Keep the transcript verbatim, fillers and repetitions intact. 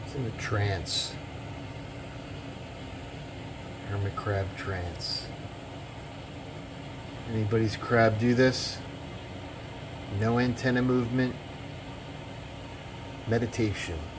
It's in a trance. Hermit crab trance. Anybody's crab do this? No antenna movement. Meditation.